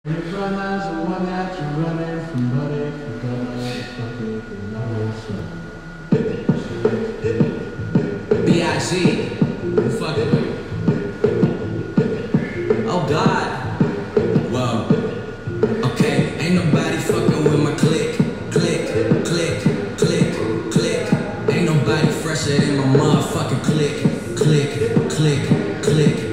Fun as the one that you're running from money for B.I.G. You fucking with me. Oh God. Whoa. Okay, ain't nobody fucking with my click. Click, click, click, click. Ain't nobody fresher than my motherfucking click. Click, click, click.